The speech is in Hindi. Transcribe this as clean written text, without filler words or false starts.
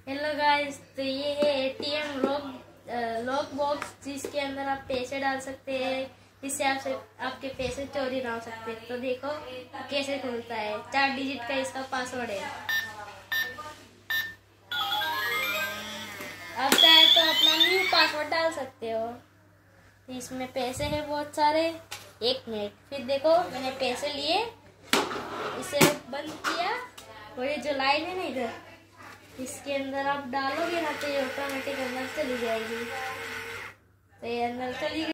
हेलो गाइस, तो ये है एटीएम लॉक बॉक्स जिसके अंदर आप पैसे डाल सकते हैं। इससे आपके पैसे चोरी ना हो सकते। तो देखो कैसे खुलता है। 4 डिजिट का इसका पासवर्ड है। आप चाहे तो अपना न्यू पासवर्ड डाल सकते हो। तो इसमें पैसे हैं बहुत सारे। 1 मिनट, फिर देखो मैंने पैसे लिए, इसे बंद किया और ये जो लाइन है ना इधर, इसके अंदर आप डालोगे ना तो ये ऑटोमेटिक अंदर चली जाएगी। तो ये अंदर चली गई।